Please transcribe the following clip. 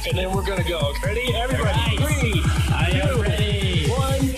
and then we're gonna go. Ready? Everybody, Right. 3, I am 2, ready. 1.